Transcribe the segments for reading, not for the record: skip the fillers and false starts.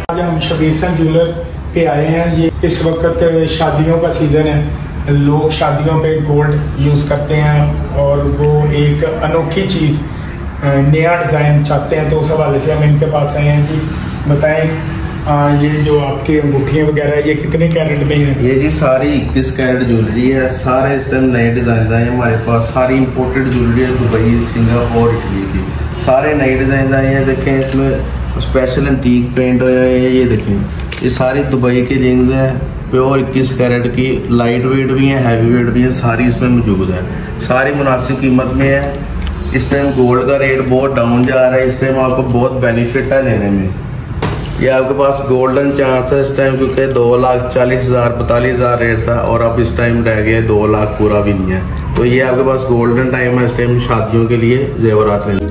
आज हम शबीर सन ज्वेलर पे आए हैं। ये इस वक्त शादियों का सीज़न है, लोग शादियों पे गोल्ड यूज़ करते हैं और वो एक अनोखी चीज़ नया डिज़ाइन चाहते हैं, तो उस हवाले से हम इनके पास आए हैं। जी बताएं, ये जो आपकी अंगूठियाँ वगैरह ये कितने कैरेट में है? ये जी सारी 21 कैरेट ज्वेलरी है। सारे इस टाइम नए डिज़ाइन आए हैं हमारे पास। सारी इंपोर्टेड ज्वेलरी है, दुबई, सिंगापुर, इटली की। सारे नए डिज़ाइन आए हैं। देखें इसमें स्पेशल एंटीक पेंट हुआ है। ये देखें, ये सारी दुबई की रिंग्स हैं, प्योर 21 कैरेट की। लाइट वेट भी है, हैवी वेट भी है, सारी इसमें मौजूद है। सारी मुनासिब कीमत में है। इस टाइम गोल्ड का रेट बहुत डाउन जा रहा है। इस टाइम आपको बहुत बेनिफिट है लेने में। ये आपके पास गोल्डन चांस है इस टाइम, क्योंकि 2,40,000 42,000 रेट था और अब इस टाइम रह गया 2 लाख पूरा भी नहीं है। तो ये आपके पास गोल्डन टाइम है इस टाइम शादियों के लिए जेवरात लेने।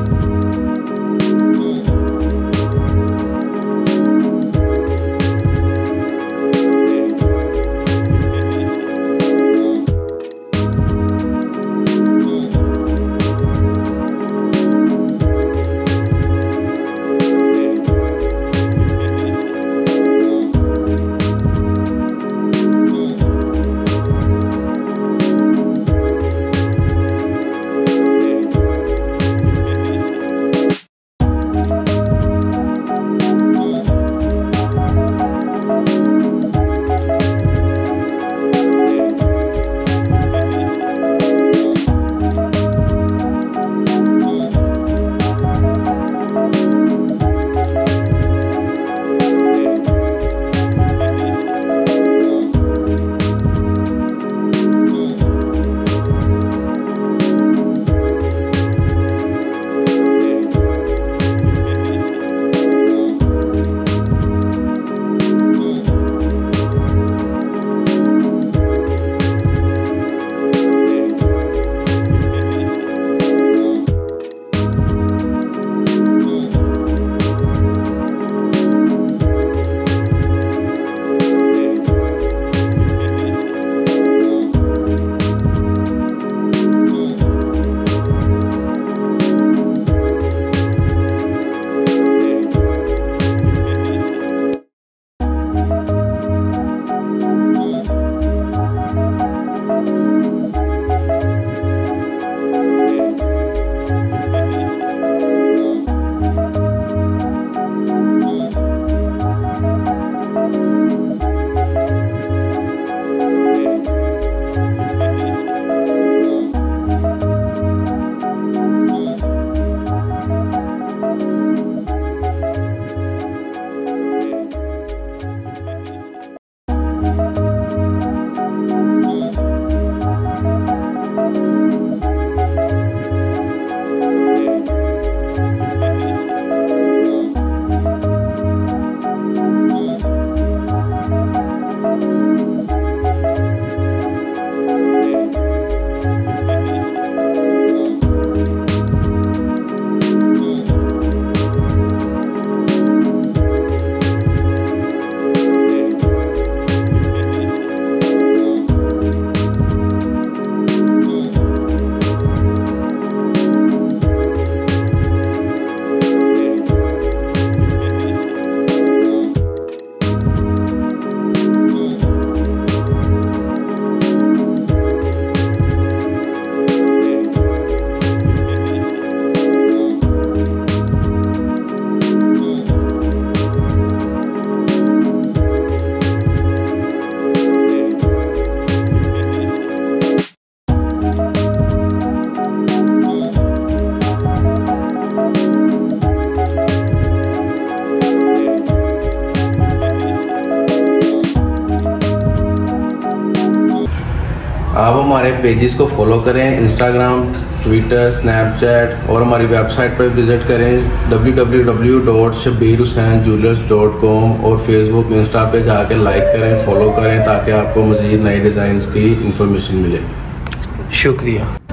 आप हमारे पेजेस को फॉलो करें, इंस्टाग्राम, ट्विटर, स्नैपचैट और हमारी वेबसाइट पर विजिट करें www.shabbirhussainjewellers.com और फेसबुक, इंस्टा पे जाके लाइक करें, फॉलो करें ताकि आपको मज़ीद नए डिज़ाइंस की इंफॉर्मेशन मिले। शुक्रिया।